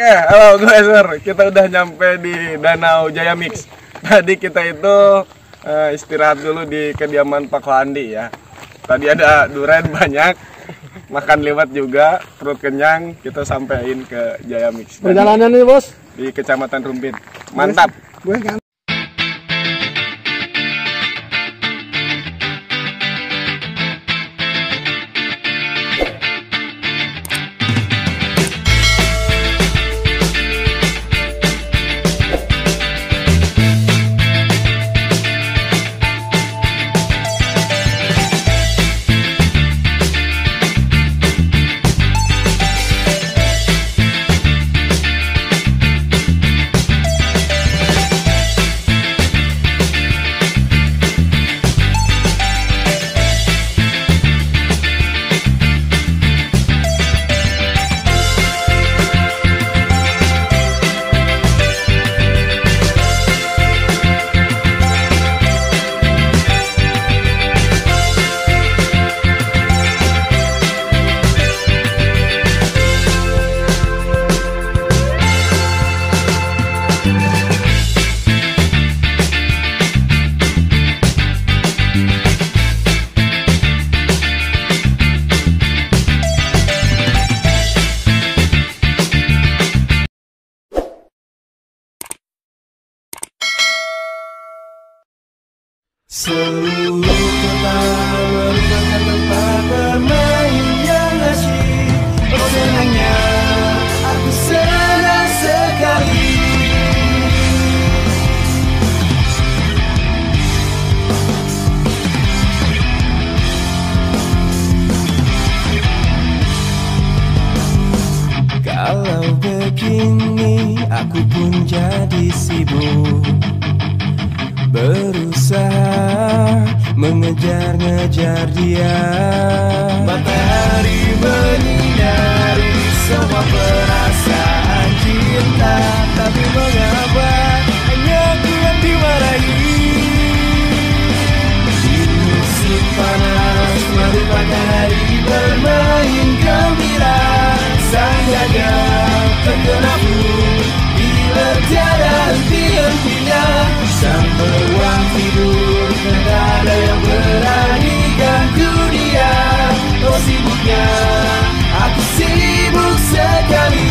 Oke, halo Glazer. Kita udah nyampe di Danau Jaya Mix. Tadi kita itu istirahat dulu di kediaman Pak Koandi ya. Tadi ada durian banyak, makan lewat juga, perut kenyang. Kita sampein ke Jaya Mix. Perjalanan nih bos di Kecamatan Rumpin. Mantap. gue kan seluruh kota merupakan tempat bermain yang asyik. Oh senangnya aku senang sekali. Kalau begini aku pun jadi sibuk, berusaha mengejar-ngejar dia. Matahari menyinari semua perasaan cinta, tapi mengapa hanya aku yang dimarahi? Di musim panas merupakan hari bermain gembira. Sang gagal terkena pun bila tiada henti-hentinya. Sampai ruang tidur tidak ada yang berani ganggu dia. Oh sibuknya aku sibuk sekali.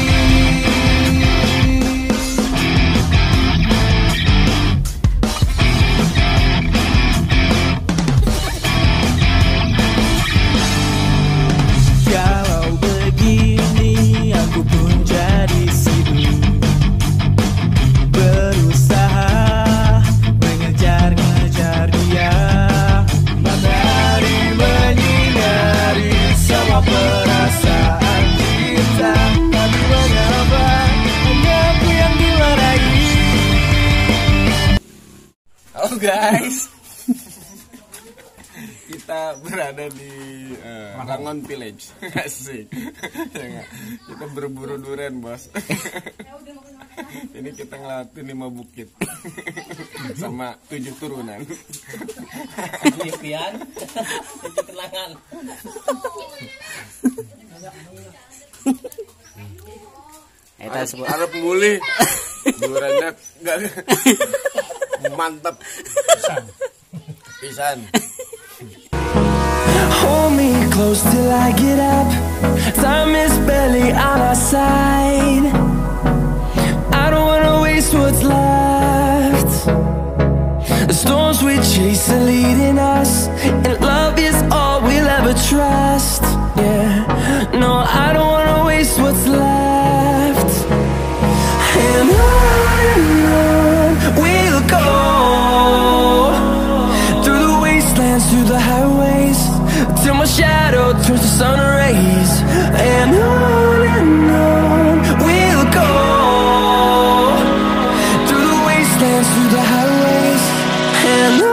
Kalau begini aku pun jadi sibuk, berusaha mengejar-ngejar dia. Matahari menyinari semua perasaan cinta, tapi mengapa hanya aku yang dimarahi? Halo guys. Kita berada di Rangon Village. Asik. Kita berburu durian, Bos. Ini kita ngelawatin 5 bukit sama 7 turunan. Impian, 7 kenangan. Kita sebut Arab mulih. Duriannya enggak mantap. Pisan. Hold me close till I get up. Time is barely on our side. I don't wanna waste what's left. The storms we chase are leading us, and love is all we'll ever trust. Yeah, no, I don't wanna waste what's left. And on we'll go, through the wastelands, through the highways, till my shadow turns to sun rays. And on we'll go, through the wastelands, through the highways. And on we'll go.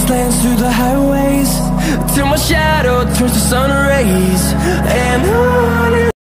wastelands through the highways, till my shadow turns to sun rays. And on